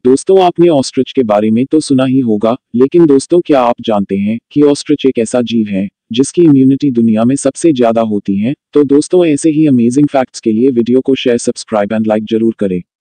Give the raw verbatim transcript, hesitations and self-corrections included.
दोस्तों, आपने ऑस्ट्रिच के बारे में तो सुना ही होगा, लेकिन दोस्तों क्या आप जानते हैं कि ऑस्ट्रिच एक ऐसा जीव है जिसकी इम्यूनिटी दुनिया में सबसे ज्यादा होती है। तो दोस्तों, ऐसे ही अमेजिंग फैक्ट्स के लिए वीडियो को शेयर, सब्सक्राइब एंड लाइक जरूर करें।